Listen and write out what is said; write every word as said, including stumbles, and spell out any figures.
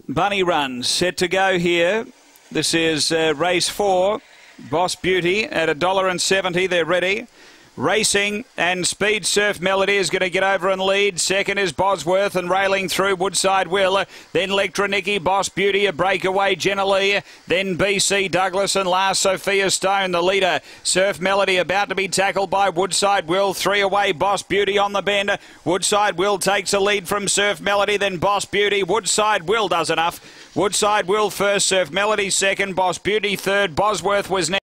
Bunny Run set to go here. This is uh, race four. Boss Beauty at a dollar and seventy. They're ready. Racing and Speed Surf Melody is going to get over and lead. Second is Bosworth and railing through Woodside Will. Then Lectra Nicky, Boss Beauty, a breakaway Jenna Lee. Then B C Douglas and last Sophia Stone, the leader. Surf Melody about to be tackled by Woodside Will. Three away, Boss Beauty on the bend. Woodside Will takes a lead from Surf Melody. Then Boss Beauty. Woodside Will does enough. Woodside Will first, Surf Melody second, Boss Beauty third. Bosworth was next.